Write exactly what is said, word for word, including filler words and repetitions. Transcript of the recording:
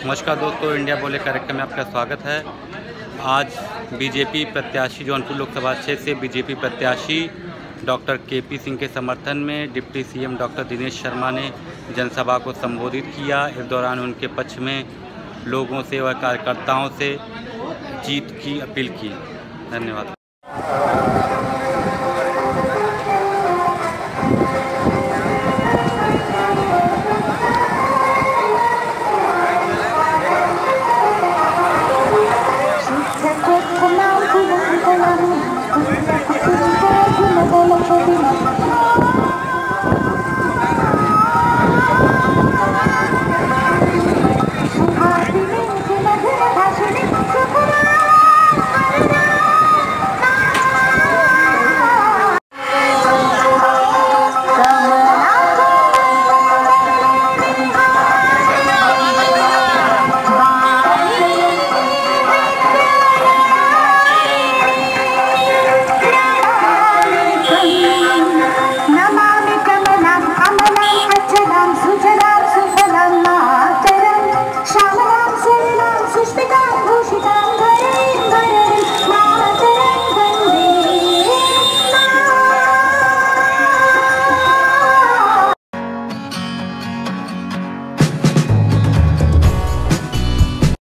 नमस्कार दोस्तों, इंडिया बोले कार्यक्रम में आपका स्वागत है। आज बीजेपी प्रत्याशी जौनपुर लोकसभा क्षेत्र से बीजेपी प्रत्याशी डॉक्टर के पी सिंह के समर्थन में deputy CM doctor Dinesh Sharma ने जनसभा को संबोधित किया। इस दौरान उनके पक्ष में लोगों से व कार्यकर्ताओं से जीत की अपील की। धन्यवाद।